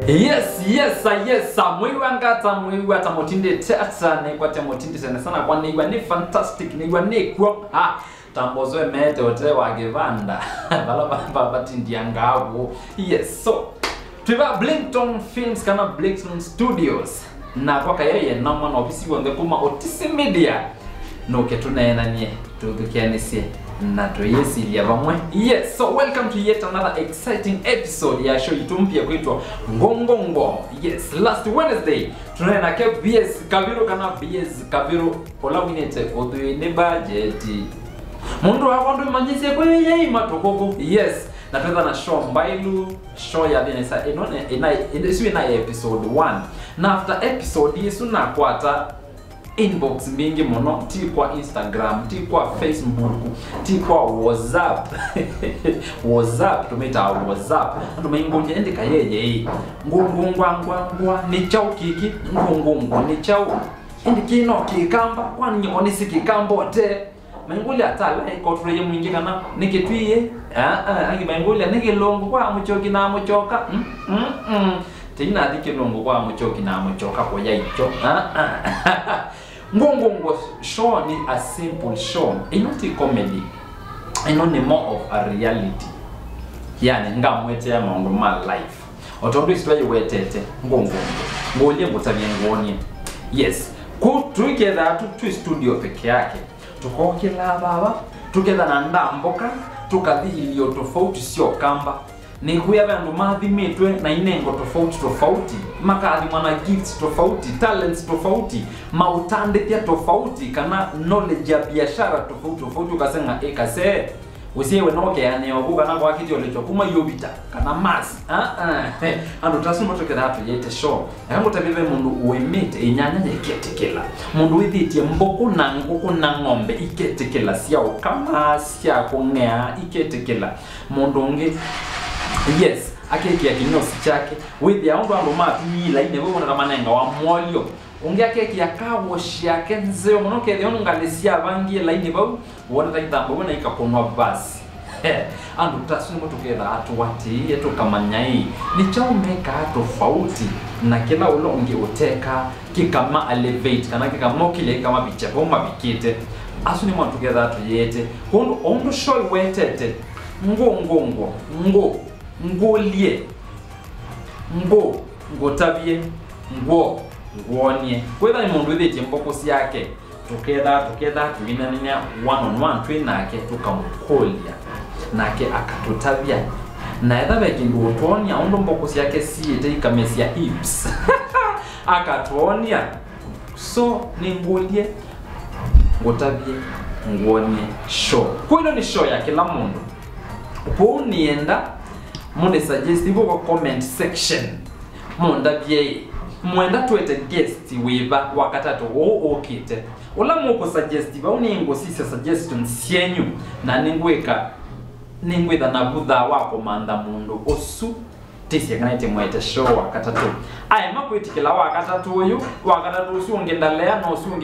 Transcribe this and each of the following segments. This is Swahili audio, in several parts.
Yes, mwiwata motinde tata ne kwa motinde sana kwa ni fantastic ni kwa tambozwe mete hote wagevanda bala batindia ngabo. Yes, so tuva Blinkton Films kana Blinkton Studios na kwa yeye na mwana ofisi wonge kuma Otisi Media no ketunaena nie tukianisie na toyesi ya vamwe. Yes, so welcome to yet another exciting episode ya show itumpia kuitwa Ngongongo. Yes, last Wednesday tunaena ke BS Kabiru kana BS Kabiru olawinete oduine budget mundu wakondu manjise kwe yei matokoko. Yes, na tuweza na show mbailu show ya dinesa ina episode 1 na after episode yesu na kwata inbox mingi mono ti kwa Instagram, ti kwa Facebook, ti kwa WhatsApp. WhatsApp tumeta WhatsApp ndo maingonje ndika yeye ngungungwangwa ni chau kiki ngungungu ni chau ndikino kikamba kwani onisi kikambo te manguli atala iko tuye mwingi kana nikitwiye angi manguli nikilongo kwa muchoki na muchoka tina dikilongo kwa muchoki na muchoka kwa yaicho Ngongongo show ni a simple show. Inoti comedy. Inoni more of a reality. Yani ngamwete ya maundu ma life. Otondo istwaye wetete ngongongo. Ngolie ngotabye ngoni. Yes. Tuketha tu studio peke yake. Tukokela baba, tuketha na ndamboka, tukadhilio tofauti sio kamba. Ni kuya bandu mathimitwe na inengo tofauti makathi mwana gifts tofauti, talents tofauti, mautandithia tofauti kana knowledge ya biashara tofauti ukasenga ekase usiwe noke yani obuka na kwa kiti olecho kuma yobita kana mas ando tasuma toke that yete show yango tabibe mundu uemete inyanya yeketekela mundu withitie mboko na ngoko na ngombe iketekela sia kama sia kongea iketekela mundu ngi. Yes, akeki ya kinyosi chake with ya ndo ando mapila ine wewe na manenga wa mwolio unge akeki ya kawoshi yake nzeo mnoke de onungalesia bangi line bau wona taitamba wona ikaponwa basi ando tasuni moto keda atuwati yeto kamanyai ni chaumeka tofauti na kila ulonge uteka kikama elevate kana kikama kile kama bichebo mabikite asuni moto keda atuyete kondo ondo show wetete ngongongo ngolie ngotabie ngonie kwetha ni mundu withitie mbokosi yake tuketha tuinania one on one twinake tukamkolia nake akatutabia na etha bekindu utonia ondo mbokosi yake siete ikamesia hips akatuonia so ni ngolie ngotabie ngonie show kwino ni show ya kila mundu ponienda munde suggest ibo kwa comment section munda bie mwenda tuete guest wiba wakatato okite ola moko suggest ba uningo sisi suggestions yenyu na ningwetha na budha wako manda mundu osu tisi yakanaite mwete show wakatato ai makwetikela wakatato uyu wakatato usungendalea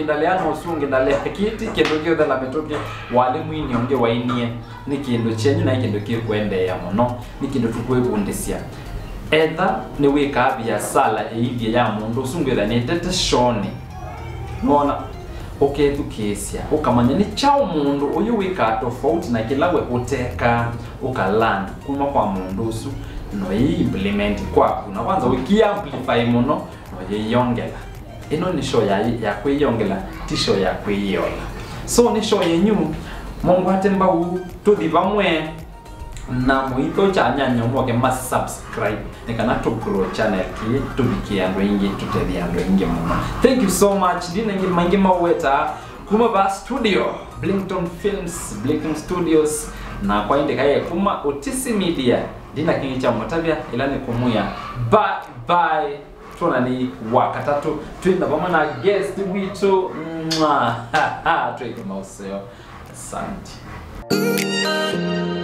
kiti kendo the la metoke wale mwini onge wainie ni kindu chenyu na kindu kikwende ya muno ni kindu tukwebundisia etha ni wika biasala eivia ya mundu usungwetha ni tete shoni mona ukethukesia ukamanya ni chao mundu uyu wika tofauti na kilawe uteka ukalanda kuma kwa mundu usu no implement kwa na kwanza wiki amplify muno no yeyongela ino ni show ya kweyongela ti show ya kweyola so ni show yenyu Mungu atemba u tudivamwe na muito chanyanya mwoke mas subscribe nikana to grow channel ki tubikia ando ingi tutethia ando ingi muno. Thank you so much dinengi mangima weta kuma ba studio Blinkton Films Blinkton Studios na kwa inde kaye kuma Otisi Media dina kingi cha motavia ilani kumuya bye tunani wakatatu twenda pamoja na guest witu tweke mauseo asante.